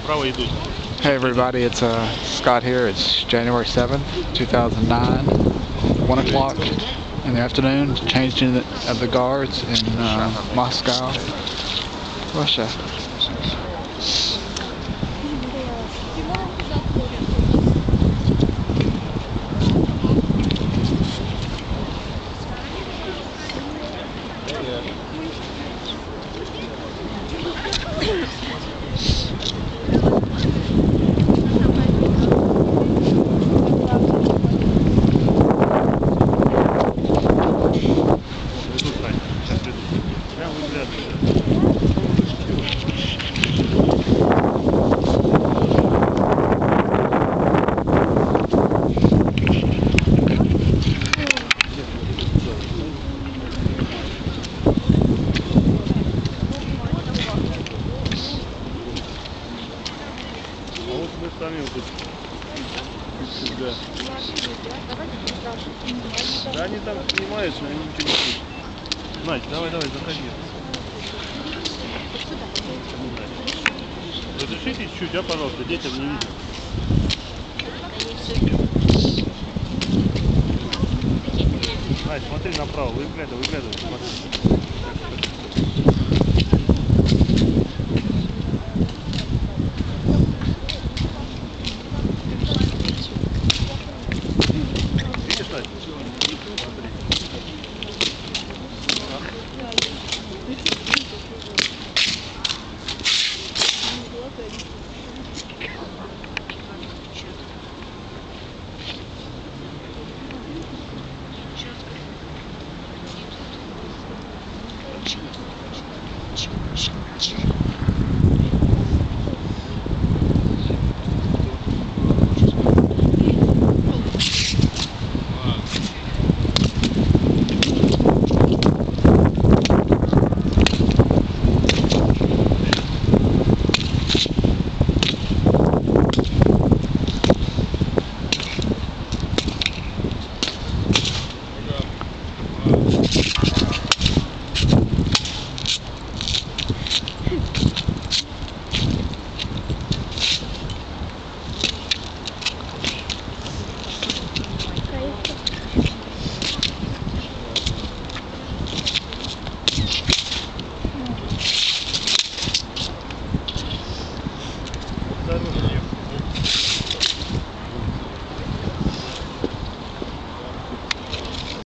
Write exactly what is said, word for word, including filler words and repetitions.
Hey everybody, it's uh, Scott here. It's January seventh, two thousand nine, one o'clock in the afternoon. Changing of the guards in uh, Moscow, Russia. Мы сами вот да. Да они там снимают, но они ничего не слышат. Надь, давай, давай, заходи. Разрешите чуть-чуть, а, пожалуйста, детям не видно. Надь, смотри направо, выглядывай, выглядывай, смотри.